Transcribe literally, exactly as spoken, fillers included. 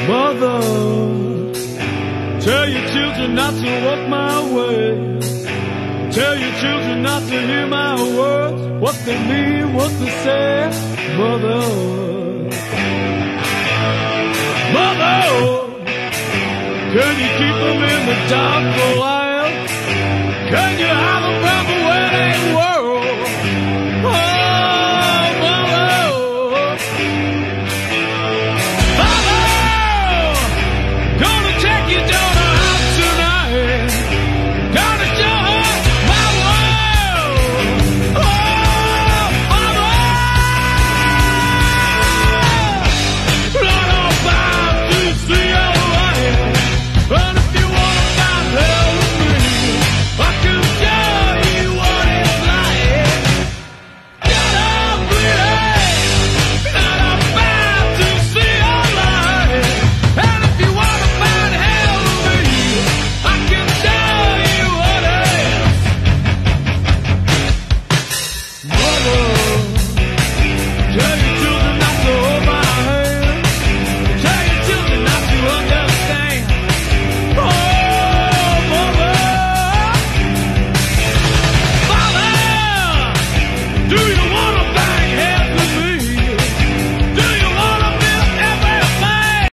Mother, tell your children not to walk my way. Tell your children not to hear my words, what they mean, what they say. Mother, Mother, can you keep them in the dark for a while?